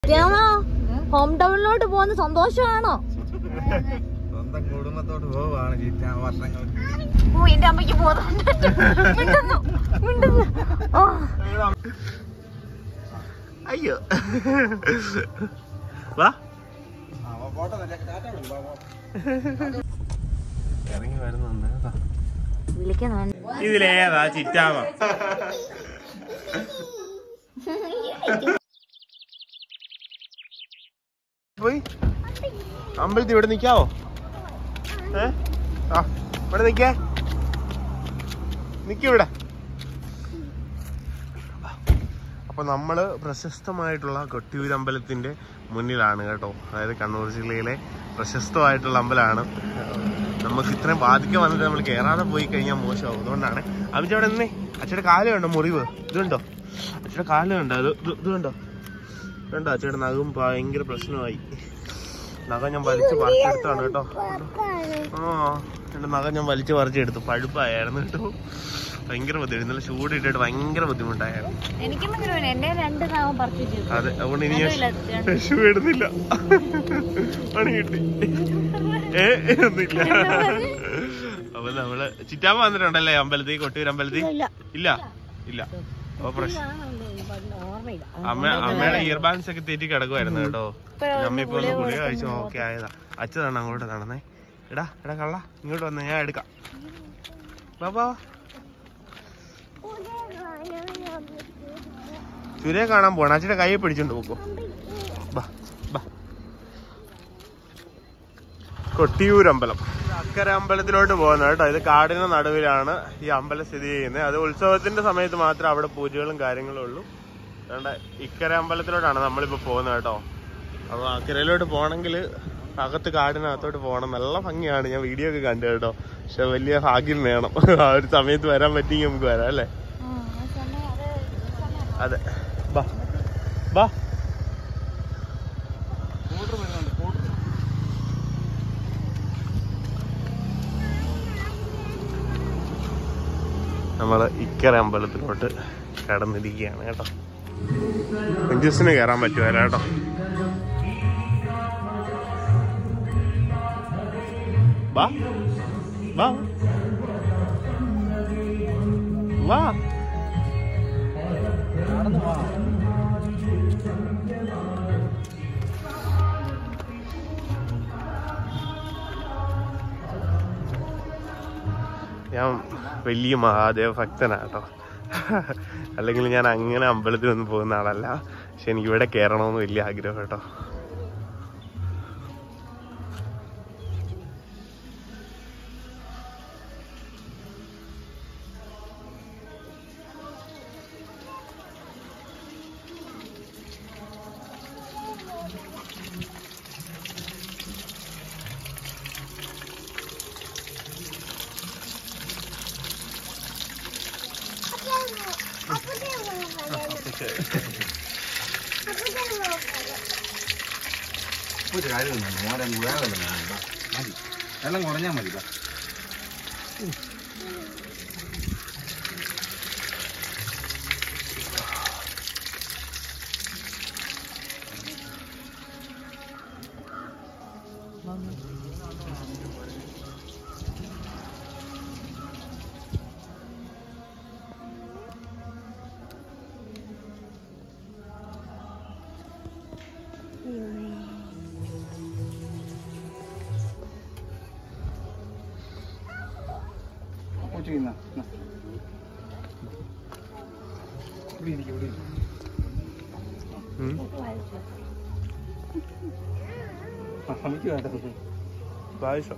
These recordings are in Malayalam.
ഹോം ടൗണിലോട്ട് പോകുന്ന സന്തോഷമാണോ? സ്വന്തം കുടുംബത്തോട്ട് പോവാണ് വർഷങ്ങൾ. എന്റെ അമ്മയ്ക്ക് അയ്യോ വാ ഇറങ്ങി വരുന്നുണ്ട്. ഇതിലേതാ ചിറ്റാവ? പോയി അമ്പലത്തിൽ ഇവിടെ നിക്കാവോ? ഇവിടെ നിക്കിവിടെ. അപ്പൊ നമ്മള് പ്രശസ്തമായിട്ടുള്ള കൊട്ടിയൂർ അമ്പലത്തിന്റെ മുന്നിലാണ് കേട്ടോ. അതായത് കണ്ണൂർ ജില്ലയിലെ പ്രശസ്തമായിട്ടുള്ള അമ്പലമാണ്. നമുക്ക് ഇത്രയും ബാധിക്കാൻ വന്നിട്ട് നമ്മൾ കയറാതെ പോയി കഴിഞ്ഞാൽ മോശമാവും. അതുകൊണ്ടാണ് അമ്മച്ചി അവിടെ നിന്നേ. അച്ഛയുടെ കാല് കണ്ടോ മുറിവ്? ഇതുണ്ടോ അച്ഛയുടെ കാല് കണ്ടോ? ഇത് കണ്ടോ? അച്ഛയുടെ നഖം ഭയങ്കര പ്രശ്നമായി. നഖം ഞാൻ വലിച്ചു പറിച്ചെടുത്താണ് കേട്ടോ. എന്റെ നഖം ഞാൻ വലിച്ചു പറിച്ചെടുത്തു. പഴുപ്പായിരുന്നു കേട്ടോ. ഭയങ്കര ബുദ്ധിമുട്ട്. ഇന്നലെ ചൂടിട്ടിട്ട് ഭയങ്കര ബുദ്ധിമുട്ടായിരുന്നു. അതെ, അതുകൊണ്ട് ഇനി ഷൂ ഇടുന്നില്ല. പണി കിട്ടി. ഒന്നുമില്ല. അപ്പൊ നമ്മള് ചിറ്റാമ്മ വന്നിട്ടുണ്ടല്ലേ അമ്പലത്തിൽ? കൊട്ടിയൂർ അമ്പലത്തിൽ ഇല്ല. അപ്പൊ അമ്മയുടെ ഇയർ ബാൻസ് ഒക്കെ തെറ്റി കിടക്കുമായിരുന്നു കേട്ടോ. അമ്മ ഇപ്പൊ ഒന്ന് ഗുളിക കഴിച്ചു ഓക്കെ ആയതാ. അച്ഛനാണ് അങ്ങോട്ട് നടന്നേ. എടാ കള്ള ഇങ്ങോട്ട് വന്നേ, ഞാൻ എടുക്കാം. ബാബാ ചുരയെ കാണാൻ പോണ. അച്ഛന്റെ കൈയെ പിടിച്ചോണ്ട് പോക്കോ. കൊട്ടിയൂർ അമ്പലം. അക്കര അമ്പലത്തിലോട്ട് പോകുന്നത് കേട്ടോ. ഇത് കാടിന് നടുവിലാണ് ഈ അമ്പലം സ്ഥിതി ചെയ്യുന്നത്. അത് ഉത്സവത്തിന്റെ സമയത്ത് മാത്രമേ അവിടെ പൂജകളും കാര്യങ്ങളും ഉള്ളൂ. അതുകൊണ്ട് ഇക്കര അമ്പലത്തിലോട്ടാണ് നമ്മളിപ്പോ പോകുന്നത് കേട്ടോ. അപ്പൊ അക്കരയിലോട്ട് പോകണമെങ്കിൽ അകത്ത് കാടിനകത്തോട്ട് പോകണം. നല്ല ഭംഗിയാണ്. ഞാൻ വീഡിയോ ഒക്കെ കണ്ടു കേട്ടോ. പക്ഷെ വലിയ ഭാഗ്യം വേണം. ആ ഒരു സമയത്ത് വരാൻ പറ്റിയെങ്കിൽ നമുക്ക് വരാം അല്ലേ? അതെ. ബാ നമ്മള് ഇക്കര അമ്പലത്തിലോട്ട് കടന്നിരിക്കുകയാണ് കേട്ടോ. പെഞ്ചസിന് കയറാൻ പറ്റുമല്ല കേട്ടോ. വാ വാ വാ ഞാൻ വലിയ മഹാദേവ ഭക്തനാട്ടോ. അല്ലെങ്കിൽ ഞാൻ അങ്ങനെ അമ്പലത്തിലൊന്നും പോകുന്ന ആളല്ല. പക്ഷെ എനിക്കിവിടെ കയറണമെന്ന് വലിയ ആഗ്രഹം കേട്ടോ. വെള്ളം കുറഞ്ഞാൽ മതി. പായസം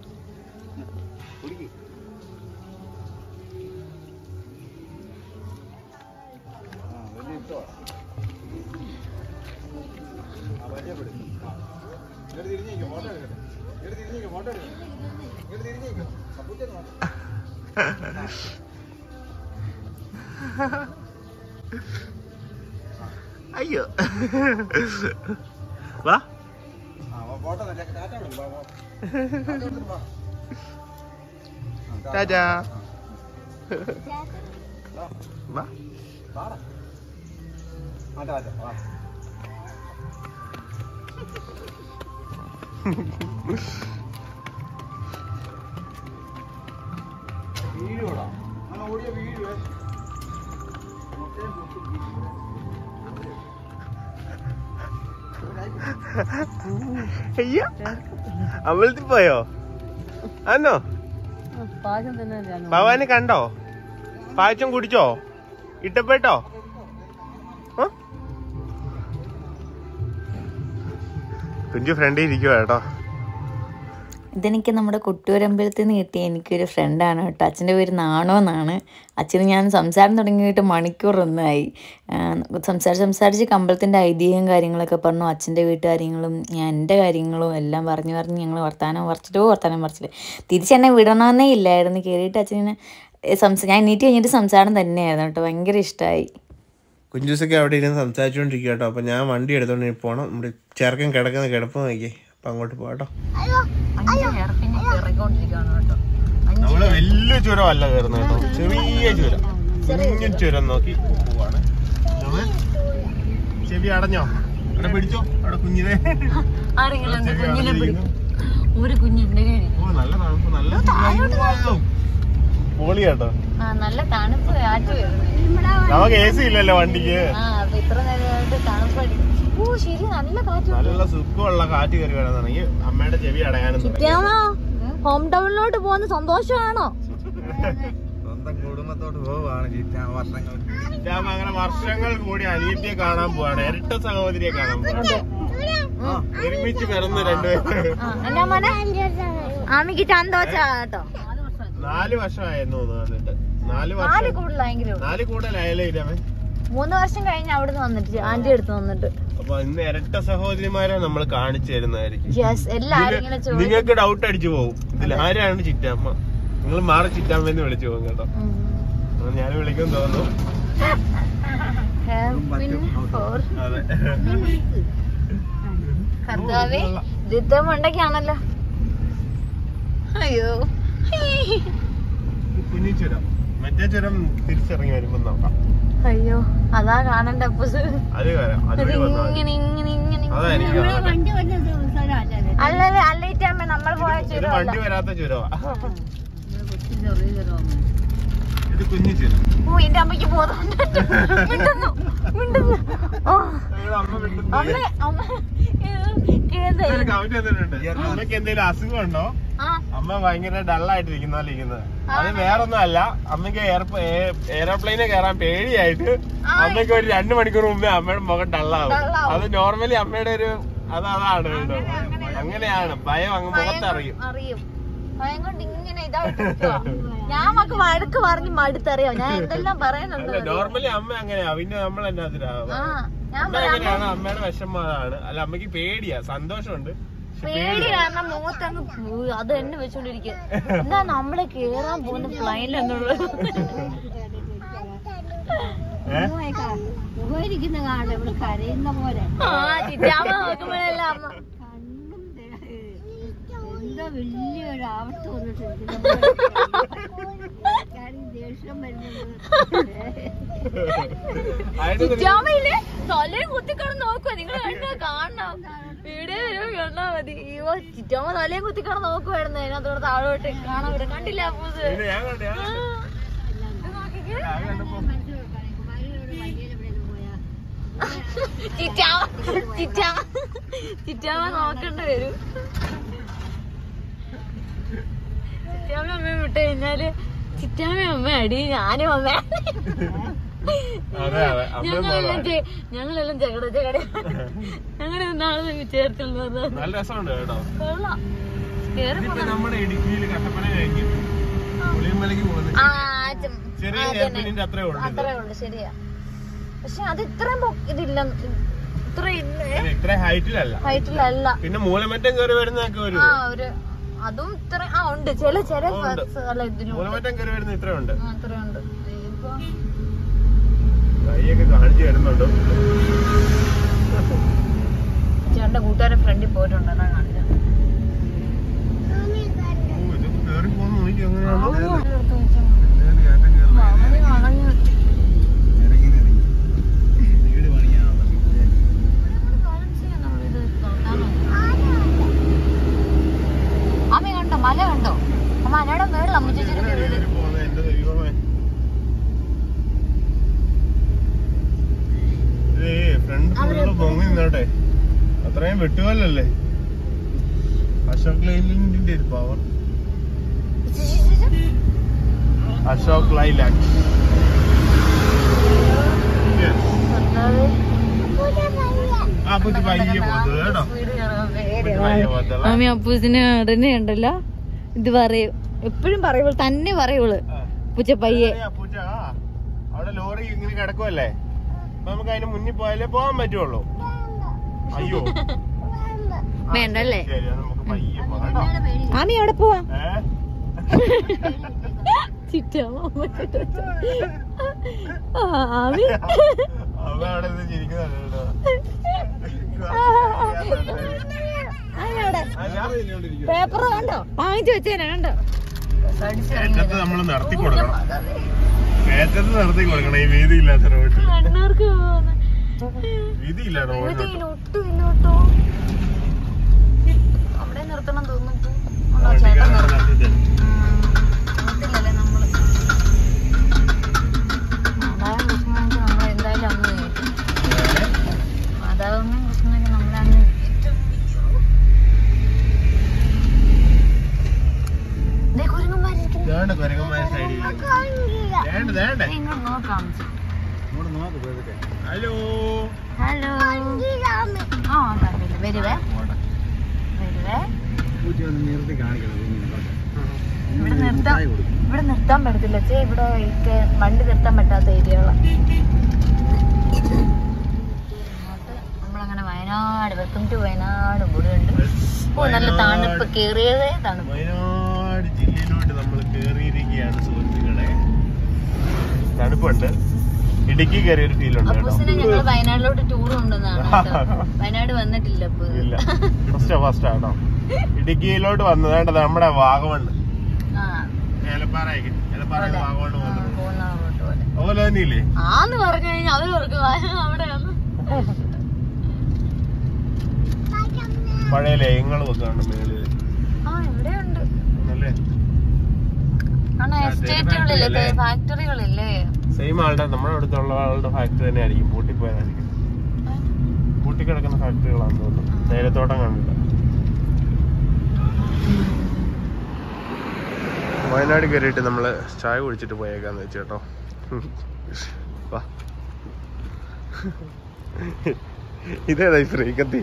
അയ്യോ വാ ടാറ്റാ വാ അയ്യോ അമ്പലത്തിൽ പോയോ? ആന്നോ? ഭവാനെ കണ്ടോ? പായസം കുടിച്ചോ? ഇട്ടപ്പെട്ടോ? കുഞ്ചു ഫ്രണ്ടിൽ ഇരിക്കുവാ കേട്ടോ. ഇതെനിക്ക് നമ്മുടെ കൊട്ടൂരമ്പലത്തിൽ നിന്ന് കിട്ടിയ എനിക്കൊരു ഫ്രണ്ടാണ് കേട്ടോ. അച്ഛൻ്റെ പേര് നാണോ എന്നാണ്. അച്ഛന് ഞാൻ സംസാരം തുടങ്ങിയിട്ട് മണിക്കൂറൊന്നായി. സംസാരിച്ച് അമ്പലത്തിൻ്റെ ഐതിഹ്യം കാര്യങ്ങളൊക്കെ പറഞ്ഞു. അച്ഛൻ്റെ വീട്ടുകാര്യങ്ങളും ഞാൻ എൻ്റെ കാര്യങ്ങളും എല്ലാം പറഞ്ഞ് ഞങ്ങൾ വർത്താനം പറിച്ചിട്ട് തിരിച്ചെന്നെ വിടണമെന്നേ ഇല്ലായിരുന്നു. കയറിയിട്ട് അച്ഛനെ ഞാൻ എണീറ്റ് കഴിഞ്ഞിട്ട് സംസാരം തന്നെയായിരുന്നു കേട്ടോ. ഭയങ്കര ഇഷ്ടമായി. കുഞ്ചൂസൊക്കെ അവിടെ ഇരുന്ന് സംസാരിച്ചുകൊണ്ടിരിക്കുക കേട്ടോ. അപ്പം ഞാൻ വണ്ടി എടുത്തോണ്ട് പോകണം. നമ്മുടെ ചെറുക്കൻ കിടക്കുന്ന കിടപ്പ് നോക്കി. അപ്പം അങ്ങോട്ട് പോകട്ടോ. നമ്മള് വലിയ ചുരമല്ല കയറുന്നത് കേട്ടോ. ചെറിയ ചുരം, കുഞ്ഞു ചുരം നോക്കി പോവാണ്. ചെവി അടഞ്ഞോ? അവിടെ പിടിച്ചോ. അവിടെ കുഞ്ഞിനെ ഒരു കുഞ്ഞുണ്ട്. നല്ല തണുപ്പ്, നല്ല പൊളി കേട്ടോ. നല്ല തണുപ്പ് കാറ്റ് വരുന്നു. നമുക്ക് AC ഇല്ലല്ലോ വണ്ടിക്ക്. ഇത്ര നേരമായിട്ട് തണുപ്പ്. ശരി, നല്ല കാറ്റ്, നല്ല സുഖമുള്ള കാറ്റ് കയറി വരാനാണെങ്കിൽ അമ്മയുടെ ചെവി അടയാനും. ഹോം ടൗണിലോട്ട് പോകുന്ന സന്തോഷമാണോ? സ്വന്തം കുടുംബത്തോട്ട് പോവാണ് ചിറ്റാമ്മ. അങ്ങനെ വർഷങ്ങൾ കൂടി അനിയത്തിയെ കാണാൻ പോവാണ്. ഇരട്ട സഹോദരിയെ കാണാൻ പോവാണ്. ഒരുമിച്ച് പിറന്ന് രണ്ടുപേരും. ആമിക്ക് സന്തോഷമാണ് കേട്ടോ. 4 വർഷമായിരുന്നു വന്നിട്ട്. 4 കൂടുതലായാലേ ഇരമേ. 3 വർഷം കഴിഞ്ഞ് അവിടുന്ന് വന്നിട്ട് ആന്റി അടുത്ത് വന്നിട്ട്. അപ്പൊ ഇന്ന് ഇരട്ട സഹോദരിമാരെ നമ്മൾ കാണിച്ചു തരുന്നതായിരിക്കും. എല്ലാരും നിങ്ങൾക്ക് ഡൗട്ട് അടിച്ചു പോകും, ഇതിൽ ആരാണ് ചിറ്റാമ്മ. നിങ്ങൾ മാറി ചിറ്റാമ്മന്ന് വിളിച്ചു പോകും കേട്ടോ. ഞാൻ വിളിക്കും തോന്നുന്നു. അതെ, കർത്താവേ യുദ്ധമുണ്ടൊക്കെയാണല്ലോ. അയ്യോ, കുഞ്ഞി ചുരം. മറ്റേ ചുരം തിരിച്ചിറങ്ങി വരുമ്പോ നോക്കാം. അയ്യോ, അതാ കാണണ്ട. അത് അല്ലേറ്റാമ്മ നമ്മൾ പോയ ചുരം വണ്ടി വരാത്ത ചുരവാ. ഇത് കുഞ്ഞി ചുരം. എന്റെ അമ്മയ്ക്ക് പോകുന്നുണ്ട്. അമ്മക്ക് എന്തെങ്കിലും അസുഖം ഉണ്ടോ? അമ്മ ഭയങ്കര ഡള്ളായിട്ടിരിക്കുന്ന പോലെ ഇരിക്കുന്നത്. അത് വേറൊന്നും അല്ല, അമ്മക്ക് എയർപ്ലെയിനെ കയറാൻ പേടിയായിട്ട് അമ്മയ്ക്ക് ഒരു 2 മണിക്കൂർ മുമ്പേ അമ്മയുടെ മുഖം ഡള്ളാവും. അത് നോർമലി അമ്മയുടെ ഒരു അതാണ് കേട്ടോ. അങ്ങനെയാണ് ഭയം, അങ്ങ് മുഖത്തറിയും. ഭയം കൊണ്ട് ഇങ്ങനെ ഇതായിട്ട് ഞാൻ മക്ക് വഴക്ക് പറഞ്ഞ് മടുത്തറിയാം. ഞാൻ എന്തെല്ലാം പറയാനുണ്ട്. നോർമലി അമ്മ അങ്ങനെയാ. പിന്നെ നമ്മൾ തന്നെ അമ്മ എങ്ങനെയാണ്? അമ്മയുടെ വിഷമമാണ്. അല്ല, അമ്മക്ക് പേടിയാ. സന്തോഷമുണ്ട്, പേടി കാരണം മുഖത്തങ്ങ് അത് തന്നെ വെച്ചോണ്ടിരിക്കുക. എന്താ നമ്മളെ കേറാൻ പോകുന്ന ഫ്ലൈനിലെന്നുള്ളത്. ചിറ്റാമ്മ നോക്കുമ്പോഴല്ല അമ്മ എന്താ വലിയൊരു ആവത്ത് വന്നിട്ടുണ്ട്. ദേഷ്യം ചിറ്റാമ്മയില്ലേ തലയും കുത്തിക്കണം നോക്കുക. നിങ്ങൾ കാണണം, വീഡിയോ വരുമ്പോ കണ്ടാ മതി. ചിറ്റാമ്മ തലയും കുത്തിക്കണം നോക്കുവായിരുന്നു. അതിനകത്തോടെ താഴോട്ട് കാണാൻ ഇവിടെ കണ്ടില്ല. ചിറ്റാമ്മ നോക്കേണ്ടി വരും. ചിറ്റാമ്മ അമ്മ വിട്ട് കഴിഞ്ഞാല് ചിറ്റാമ്മ അമ്മ അടി, ഞാനും അമ്മ. ഞങ്ങളെല്ലാം ചകട ഞങ്ങളെ നാളെ ചേർത്തിൽ നല്ല രസമുണ്ട് കേട്ടോ. നമ്മുടെ ഇടുക്കിയിൽ കട്ടപ്പന കഴിഞ്ഞു പുളിയമ്പലക്ക് പോകുന്നത് അത്രേ ഉള്ളു. ശരിയാ. പക്ഷെ അത് ഇത്രയും ഇതില്ല, ഇത്ര ഹൈറ്റിലല്ല. പിന്നെ മൂലമറ്റം കയറി വരുന്നതൊക്കെ ഒരു അതും ഇത്ര ഉണ്ട്. ചില മൂലമറ്റം കയറി വരുന്ന ഇത്രയുണ്ട്. അത്രയുണ്ട്. കൈയൊക്കെ കാണിച്ചു വരുന്നുണ്ടോ? ചേട്ടന്റെ കൂട്ടുകാരെ ഫ്രണ്ടിൽ പോയിട്ടുണ്ട്. കാണിച്ച കയറി പോകുന്ന നോക്കി എങ്ങനെയാണോ ഇരുന്നോട്ടെ. അത്രയും വെട്ടുകല്ലല്ലേ അശോക് ലൈലാൻഡിന്റെ ഒരു പവർ. അശോക് ലൈലാൻഡ്. ആ പൂച്ച പയ്യെ പോകുന്നത് കേട്ടോ. മാമി അപ്പൂസിന് ഉടനെ ഉണ്ടല്ലോ ഇത് പറയും, എപ്പോഴും പറയുള്ളൂ, തന്നെ പറയുള്ളൂ പൂച്ച പയ്യെ. പൂച്ച അവിടെ ലോറി ഇങ്ങനെ കിടക്കുമല്ലേ, അപ്പൊ നമുക്ക് അതിന് മുന്നിൽ പോയാലേ പോകാൻ പറ്റുള്ളൂ. അയ്യോ വേണ്ടല്ലേ? ശരി, നമുക്ക് പയ്യെ പോകാം കേട്ടോ. മാമി അവിടെ പോവാ. അവ അവിടെ നിന്ന് ചിരിക്കുന്നുണ്ട് പേപ്പർ കണ്ടോ, വാങ്ങിച്ചു വെച്ചേനെ കണ്ടോ. കയറ്റത്ത് നമ്മൾ നിർത്തി കൊടുക്കണം, കയറ്റത്ത് നിർത്തി കൊടുക്കണം. ഈ വീതി ഇല്ലാത്ത റോഡ്, വീതി ഇല്ല റോഡ്. അവിടെ നിർത്തണം തോന്നുന്നു. നമ്മളെന്തായാലും അന്ന് കേട്ടു മാതാവിനും കൃഷ്ണനൊക്കെ നമ്മളന്ന് കുരങ്ങന്മാരെ സൈഡിൽ ഹലോ ഹലോ. ആ കണ്ടില്ല, വരുവേ വരുവേ. ഇവിടെ നിർത്താൻ പറ്റത്തില്ല ചേ, ഇവിടെ വണ്ടി നിർത്താൻ പറ്റാത്ത ഏരിയകളാണ്. നമ്മളങ്ങനെ വയനാട്, വെൽക്കം ടു വയനാട് ബോർഡുണ്ട്. ഓ നല്ല തണുപ്പ്, കേറിയതേ തണുപ്പ്. വയനാട് ജില്ലയിലോട്ട് നമ്മൾ കേറിയിരിക്കുകയാണ് സുഹൃത്തുക്കളെ. തണുപ്പുണ്ട്, ഇടുക്കി കയറിയ ഒരു ഫീൽ ഉണ്ട് കേട്ടോ. അപ്പൂസിനെ ഞങ്ങൾ വയനാട്ടിലോട്ട് ടൂർ കൊണ്ടുവന്നാണ്. വയനാട് വന്നിട്ടില്ല ഇല്ല, ഫസ്റ്റ് ആണോ ഇടുക്കിയിലോട്ട് വന്നത്. നമ്മുടെ വാഗമണ്, ഏലപ്പാറ വാഗമണ് അതുപോലെ തന്നെയില്ലേ ആന്ന് പറഞ്ഞു കഴിഞ്ഞാൽ അവരോർക്ക് അവിടെയാണ് പഴയ ലയങ്ങളും ഒക്കെ ഉണ്ട് മേളില്. ഇവിടെയുണ്ട് അല്ലേ, എസ്റ്റേറ്റുകളില്ലേ, ഫാക്ടറികളില്ലേ. സെയിം ആളുടെ നമ്മുടെ അടുത്തുള്ള ആളുടെ ഫാക്ടറി തന്നെ ആയിരിക്കും, പൂട്ടിപ്പോയതായിരിക്കും. പൂട്ടിക്കിടക്കുന്ന ഫാക്ടറികളാണെന്ന് തോന്നുന്നു. തേയിലത്തോട്ടം കണ്ടില്ല. വയനാട് കയറിയിട്ട് നമ്മള് ചായ കുടിച്ചിട്ട് പോയേക്കാന്ന് വെച്ചു കേട്ടോ. ഇതേതാ ഫ്രീക്കത്തി?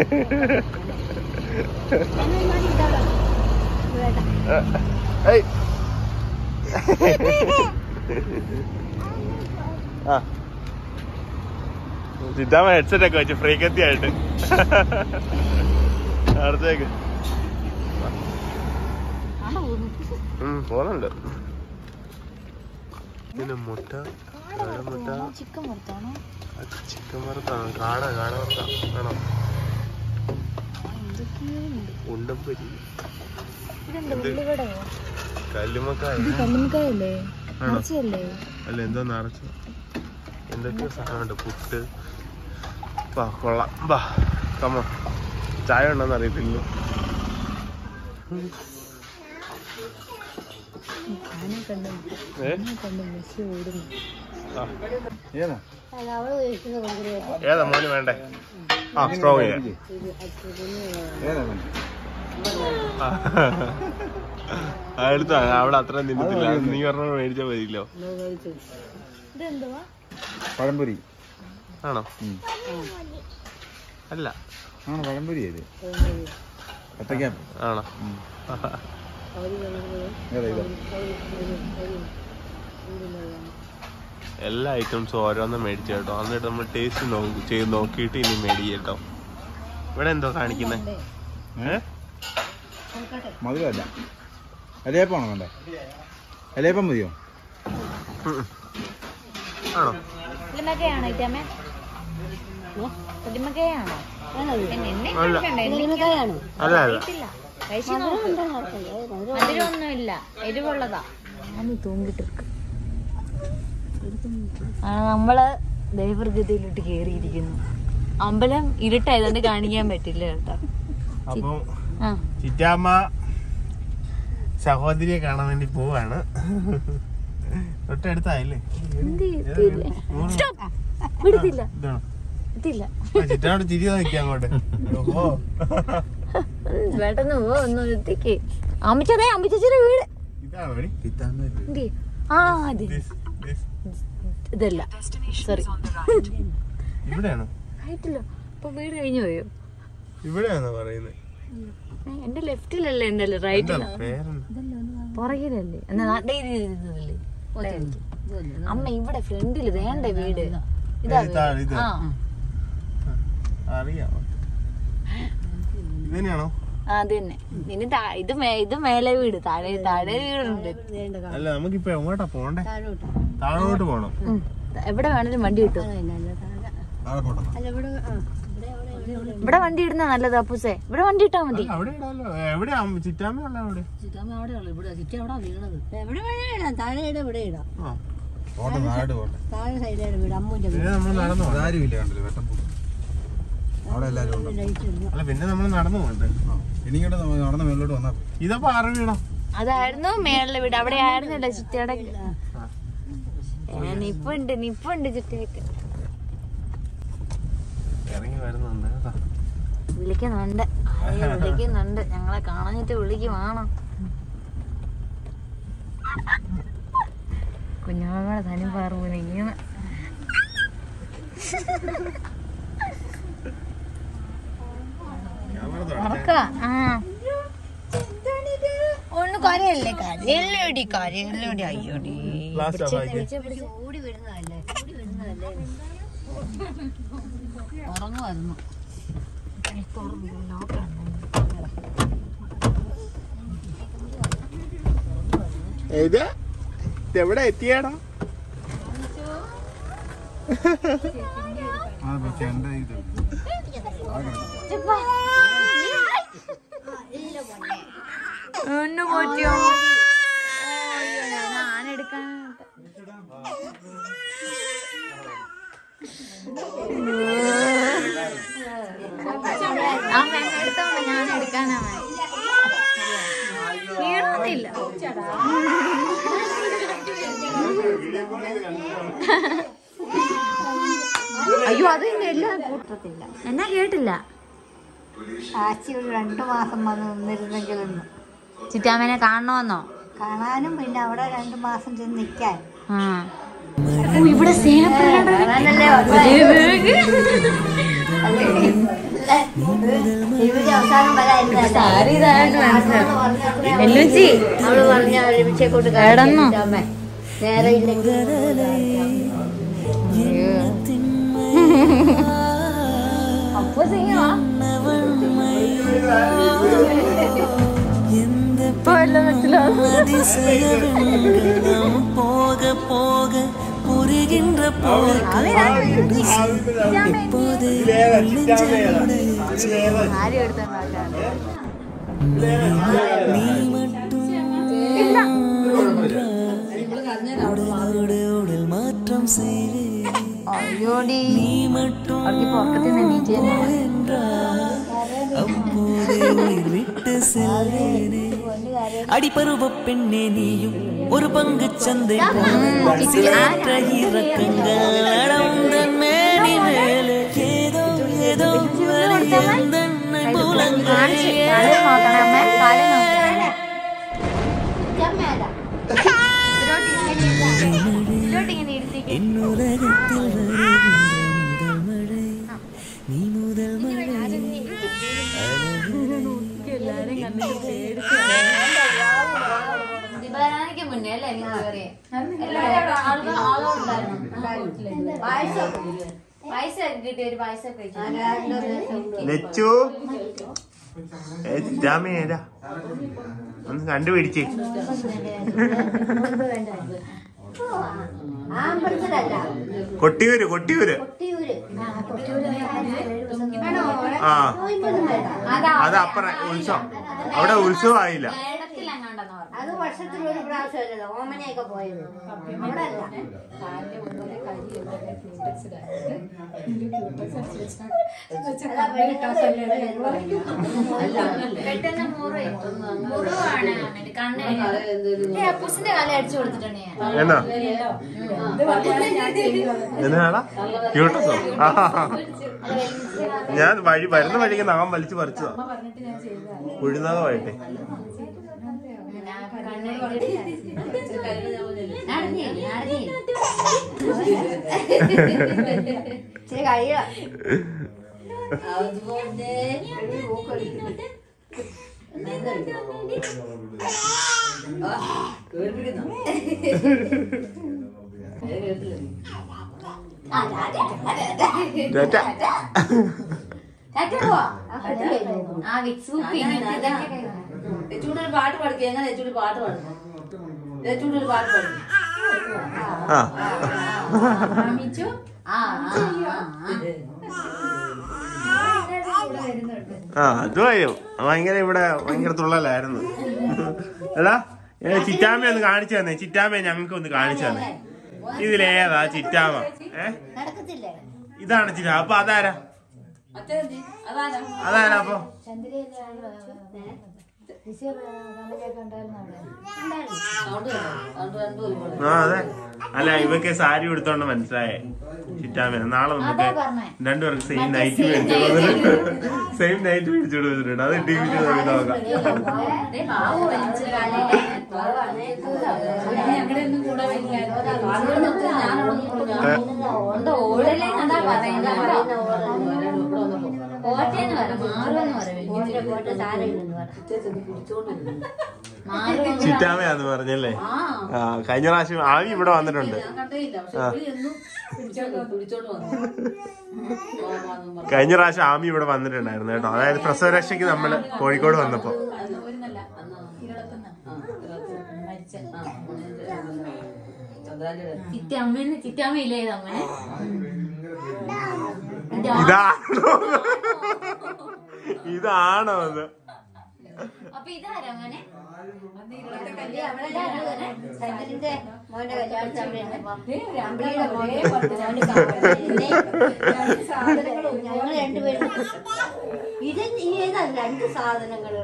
ചിറ്റാമ ഹെഡ്സെറ്റ് ഒക്കെ വെച്ചു ഫ്രീക്കത്തി ആയിട്ട് അടുത്തേക്ക് പോകുന്നുണ്ട്. പിന്നെ മുട്ട, മുട്ട, ചിക്കൻ വറുത്താണ്. കാട വറുത്ത ആണോ? ഉണ്ടപ്പൊരി, കല്ലുമ്മക്കായല്ലേ? അല്ല എന്തോ നിറച്ചു എന്തൊക്കെയോ സാധനമുണ്ട്. പുട്ട്. വാ കൊള്ളാം, വാ കമ്മ. ചായ ഉണ്ടോന്ന് അറിയത്തില്ല. ഏതാ മോന് വേണ്ടേ? ആ സ്ട്രോങ് ചെയ്യാം. അടുത്ത അവിടെ അത്ര നിന്നിട്ടില്ല, നീ പറഞ്ഞ മേടിച്ചാൽ മതിയല്ലോ. പഴംപൊരി ആണോ? അല്ല ആണോ, പഴംപൊരി ആണോ? എല്ലാ ഐറ്റംസും ഓരോന്നും മേടിച്ചു കേട്ടോ. എന്നിട്ട് നമ്മൾ ടേസ്റ്റ് ചെയ്ത് നോക്കിയിട്ട് ഇനി മേടിക്കും കേട്ടോ. ഇവിടെ എന്തോ കാണിക്കുന്നേ? മധുരമല്ല, ഇലയപ്പാണോ വേണ്ടേ? ഇലയപ്പം മതിയോ? ആണോ? അല്ല അതിലൊന്നുമില്ല, എരിവുള്ളതാ. തൂങ്ങിട്ടിരിക്കും. നമ്മള് ദൈവഗതിയിലോട്ട് കേറിയിരിക്കുന്നു. അമ്പലം ഇരുട്ടായതുകൊണ്ട് കാണിക്കാൻ പറ്റില്ല കേട്ടോ. അപ്പം ചിറ്റാമ്മ സഹോദരിയെ കാണാൻ വേണ്ടി പോവാണ്. തൊട്ടടുത്തായില്ലേ? ഇതില്ല. ചിറ്റാനോട് തിരി നോക്കിയാ അങ്ങോട്ട്. പെട്ടെന്ന് പോ, ഒന്ന് എത്തിക്ക്. അമ്മിച്ചതേ, അമ്മിച്ചേച്ചിയുടെ വീട്. ആ അതെ, ഇതല്ല, സോറി. ഇവിടെയാണോ? ആയിട്ടില്ല, ഇപ്പൊ വീട് കഴിഞ്ഞു പോയോ? ഇവിടെയാണോ പറയുന്നത്? എന്റെ ലെഫ്റ്റിലല്ലേ, എന്റെ റൈറ്റില, പുറകിലല്ലേ? അമ്മ ഇവിടെ ഫ്രണ്ടില് വേണ്ട വീട് ഇതാ. അറിയാമോ? ഇതന്നെയാണോ? അത് തന്നെ. ഇനി ഇത് മേലെ വീട്, താഴെ വീടുണ്ട്. അല്ല, നമുക്കിപ്പോ എങ്ങോട്ടാ പോണ്ടേ? താഴോട്ട് പോണം. എവിടെ വേണേലും വണ്ടി കിട്ടും. ഇവിടെ വണ്ടി ഇടുന്ന നല്ലത് അപ്പൂസേ. ഇവിടെ വണ്ടി ഇട്ടാ മതി. അവിടെ ഇടാലോ. എവിടെയാ ചിറ്റാമ്മയുള്ള? അവിടെ അല്ല, പിന്നെ നമ്മള് നടന്നു പോകണ്ടേ? നടന്ന് മേലോട്ട് വന്നാ ഇതപ്പോ ആറ് വീടാ? അതായിരുന്നു മേളിലെ വീട്. അവിടെ ആയിരുന്നല്ലോ ചിറ്റയുടെ. നിപ്പുണ്ട് ചിറ്റയൊക്കെ. ഇറങ്ങി വരുന്നുണ്ട്. വിളിക്കുന്നുണ്ട്, ഞങ്ങളെ കാണാനിട്ട് വിളിക്കുവാണോ? കുഞ്ഞാമ്മയുടെ തനി പാറുപോലെ ഇങ്ങനെ. ഒന്ന് കരയല്ലേ, കരയല്ലോടി. അയ്യോടി, ഉറങ്ങുമായിരുന്നു. എവിടെ എത്തിയാടാ? ഒന്ന് പോറ്റിയോ? ഞാനെടുക്കാൻ അമ്മ എടുത്തോണ്ട് ഞാൻ എടുക്കാനാമ വീണൊന്നില്ല. അയ്യോ, അത് എല്ലാം കൂട്ടത്തില്ല. എന്നാ കേട്ടില്ല. ആച്ചി ഒരു 2 മാസം വന്ന് നിന്നിരുന്നെങ്കിലെന്ന്. ചിറ്റാമ്മേനെ കാണണമെന്നോ? കാണാനും പിന്നെ അവിടെ 2 മാസം ചെന്ന് നിൽക്കാൻ. ഇവിടെ അവസാനം അവള് പറഞ്ഞ ഒരുമിച്ചെ കൊണ്ട് കിടന്നോ? നേരെ അപ്പൊ ചെയ്യാ போக போக புரிகின்ற உடல் மாற்றம் செய்வேன். நீ மட்டும் அப்போதே உயிர் விட்டு செல்வேனே. அடிப்பருவ பெண்ணே நீயும் ஒரு பங்கு சந்தை சிலையற்ற இறக்கங்கள் அடவுந்தன் மேனி மேலே ஏதோ ஏதோ எந்தன்னை மூலங்களில் என்னுலகத்தில் வருகின்ற முதல் மழை நீ முதல் மழை. മുന്നേ അല്ലേ പൈസ കിട്ടി, ഒരു പൈസ ഒന്ന് കണ്ടുപിടിച്ചേ. കൊട്ടിയൂര് ആ, അത് അപ്പുറം ഉത്സവം. അവിടെ ഉത്സവം ആയില്ല. അത് വർഷത്തിൽ ഒരു പ്രാവശ്യമല്ലോ ഓമനയൊക്കെ പോയത്. അവിടെ അല്ല. പെട്ടെന്ന് മുറിവാണ് അപ്പൂസിന്റെ കാലം അടിച്ചു കൊടുത്തിട്ടുണ്ട് ഞാൻ വരുന്ന വഴിക്ക് നാം വലിച്ചു പറിച്ചതാ കുഴിനകമായിട്ടെ. ചൂടൊരു പാട്ട് പഠിക്കുക. എങ്ങനെ ചൂട് പാട്ട് പാടുന്നു? ചൂടൊരു പാട്ട് പഠിക്കും. അത് വരും. ഭയങ്കര ഇവിടെ ഭയങ്കര തുള്ളലായിരുന്നു. എടാ ചിറ്റാമ്മ ഒന്ന് കാണിച്ചു തന്നെ. ചിറ്റാമ്മ ഞങ്ങൾക്ക് ഒന്ന് കാണിച്ചു തന്നെ. ഇതിലേതാ ചിറ്റാമ്മ? ഇതാണ് ചിറ്റാ. അപ്പൊ അതാരാ? അതാരാ അപ്പൊ? അതെ. അല്ല ഇവക്ക് സാരി എടുത്തോണ്ട് മനസ്സിലായേ ചിറ്റാമ്മ. നാളെ നമുക്ക് രണ്ടുപേർക്ക് സെയിം നൈറ്റ് മേടിച്ചു സെയിം നൈറ്റ് മേടിച്ചു കൊടുത്തിട്ടുണ്ട്. അത് ടിവിക്ക് നോക്കാം. ചിറ്റാമ്മയാന്ന് പറഞ്ഞല്ലേ? കഴിഞ്ഞ പ്രാവശ്യം ആവി ഇവിടെ വന്നിട്ടുണ്ട്. കഴിഞ്ഞ പ്രാവശ്യം ആമി ഇവിടെ വന്നിട്ടുണ്ടായിരുന്നു കേട്ടോ. അതായത് പ്രസവരക്ഷയ്ക്ക് നമ്മള് കോഴിക്കോട് വന്നപ്പോ. ഇതാണോ അത്? അപ്പൊ ഇതാരാ അങ്ങനെ? മോന്റെ കല്യാണത്തിന് ഞങ്ങൾ രണ്ടുപേരും ഇത് ഏതാണ്? രണ്ട് സാധനങ്ങൾ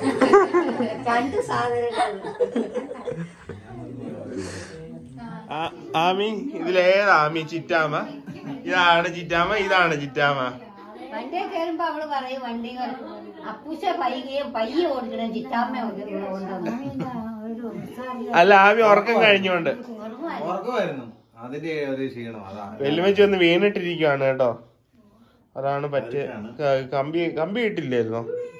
ആമി ഇതിലേതാ ആമി? ചിറ്റാമ്മ. ഇതാണ് ചിറ്റാമ്മ. ഇതാണ് ചിറ്റാമ്മ. വണ്ടിയെ കയറുമ്പോ അവള് പറയും വണ്ടി അപ്പൂശ പയ്യെ ഓടിക്കണം ചിറ്റാമ്മ. അല്ല ആമി ഉറക്കം കഴിഞ്ഞോണ്ട് അതിന്റെ ഒരു ക്ഷീണം. വെല്ലുമച്ചി ഒന്ന് വീണിട്ടിരിക്കുവാണ് കേട്ടോ. അതാണ് പറ്റിയ. കമ്പി ഇട്ടില്ലായിരുന്നോ?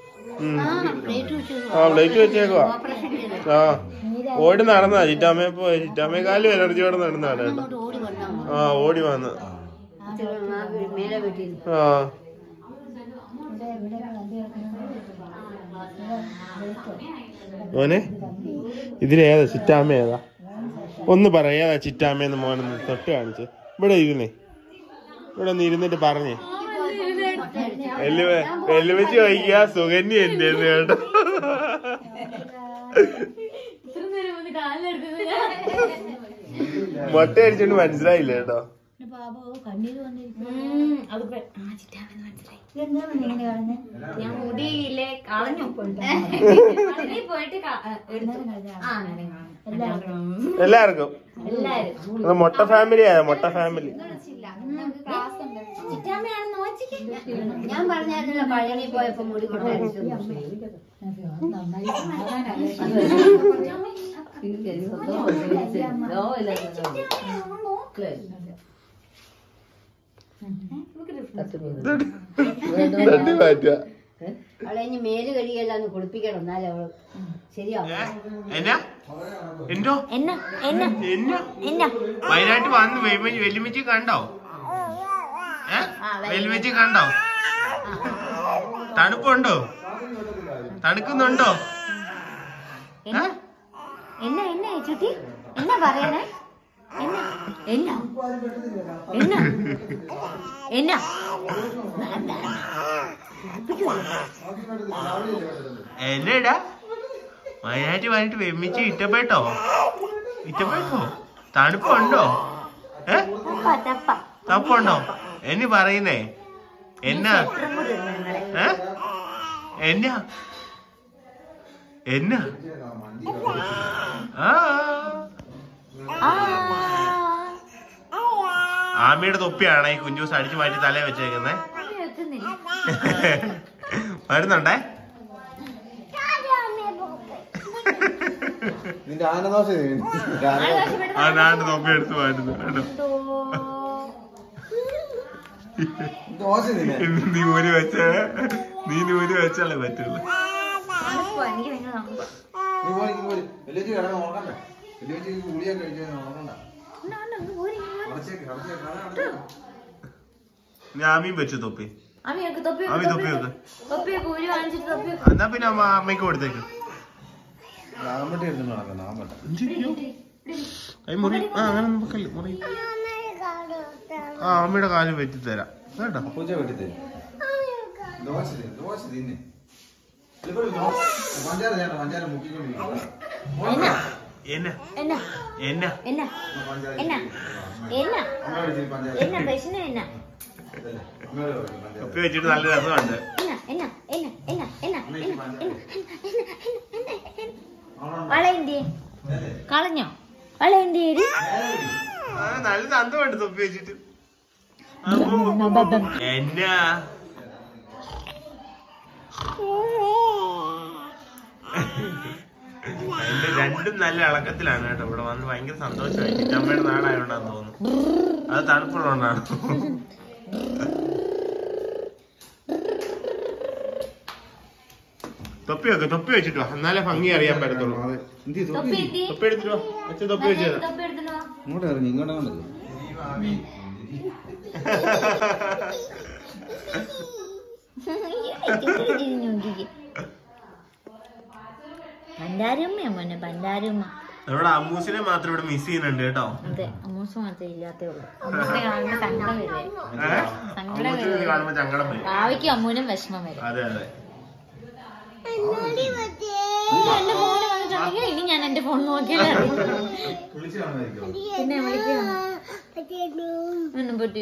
പ്ലേറ്റ് വെച്ചേക്കുവാ. ഓടി നടന്നതാ ചിറ്റാമ്മയെ പോയി. ചിറ്റാമ്മയെക്കാളും എനർജിയോടെ നടന്നതാണ് കേട്ടോ. ഓടി വന്ന് മോനെ ഇതിലേതാ ചിറ്റാമ്മ? ഏതാ ഒന്ന് പറ. ഏതാ ചിറ്റാമ്മയെന്ന് മോനൊന്ന് തൊട്ട് കാണിച്ച്. ഇവിടെ ഇരുന്നേ. ഇവിടെ ഒന്ന് ഇരുന്നിട്ട് പറഞ്ഞേ. വെല്ലുവിളിച്ച് ചോദിക്കുക സുകന്യ എന്റെ കേട്ടോ. മൊട്ട അടിച്ചോണ്ട് മനസ്സിലായില്ല കേട്ടോ. ഞാൻ മുടിയില്ലേ കളഞ്ഞു പോയിട്ട് എല്ലാവർക്കും മൊട്ട ഫാമിലി ആയ മൊട്ട ഫാമിലി. ഞാൻ പറഞ്ഞായിരുന്നല്ലോ പഴനി പോയപ്പോ മുടി കൊണ്ടടിച്ചു. അവളെ ഇനി മേല് കഴിയല്ലാന്ന് കുളിപ്പിക്കണം. എന്നാലും അവള് ശരിയാവും. വയനാട്ട് വന്ന് വെല്ലുമിച്ചി കണ്ടോ? വെല്ലുമിച്ചി കണ്ടോ? തണുപ്പുണ്ടോ? തണുക്കുന്നുണ്ടോ? എന്നാ ചുട്ടി എന്നാ പറയണേ? എന്നടാ വയനാട്ടിൽ വന്നിട്ട് വെമ്മിച്ച് ഇഷ്ടപ്പെട്ടോ? തണുപ്പുണ്ടോ? തപ്പുണ്ടോ? എന്നെ പറയുന്നേ എന്നാ എന്നാ എന്നാ ആമിയുടെ തൊപ്പിയാണ് ഈ കുഞ്ഞൂസ് അടിച്ചു മാറ്റി തലേ വെച്ചേക്കുന്നേ. വരുന്നുണ്ടേ. നിന്റെ ആനദോശ തൊപ്പി എടുത്ത് മാറ്റുന്നു കേട്ടോ. നീ ഊരി വെച്ചാലേ പറ്റുള്ളൂ. ആമിയും വെച്ചു തൊപ്പി. എന്നാ പിന്നെ അമ്മയ്ക്ക് കൊടുത്തേക്ക്. അങ്ങനെ നമുക്കല്ലേ മുറി. അമ്മയുടെ കാല് വെട്ടി തരാം കേട്ടോ. തൊപ്പി വെച്ചിട്ട് നല്ല രസമുണ്ട്. കളഞ്ഞോ വള? നല്ല തന്തമുണ്ട് തൊപ്പി വെച്ചിട്ട്. എന്നാ എന്റെ രണ്ടും നല്ല ഇളക്കത്തിലാണ് കേട്ടോ. ഇവിടെ വന്ന് ഭയങ്കര സന്തോഷമായി. അമ്മയുടെ നാടായോണ്ടാന്ന് തോന്നുന്നു. അത് തണുപ്പുള്ളതുകൊണ്ടാണ്. തൊപ്പി വെച്ചിട്ടോ എന്നാലേ ഭംഗി അറിയാൻ പറ്റത്തുള്ളൂ. തൊപ്പി എടുത്തിട്ടോ. തൊപ്പി വെച്ചത് ഇങ്ങോട്ട് ഇറങ്ങി ഇങ്ങോട്ട്. നമ്മുടെ അമ്മൂസിനെ മാത്രം ഇവിടെ മിസ് ചെയ്യുന്നുണ്ട് കേട്ടോ. അതെ, അമ്മൂസ് മാത്രമേ ഇല്ലാത്തേ ഉള്ളൂ. കാണുമ്പോ സങ്കടം വരും. ഭാവിക്ക് അമ്മൂനും വിഷമം വരും. അതെ അതെ. എന്റെ ഫോണ് വന്നിട്ടുണ്ടെങ്കിൽ ഇനി ഞാൻ എന്റെ ഫോൺ നോക്കിയാലേ പിന്നെ വിളിക്കണം പറ്റി.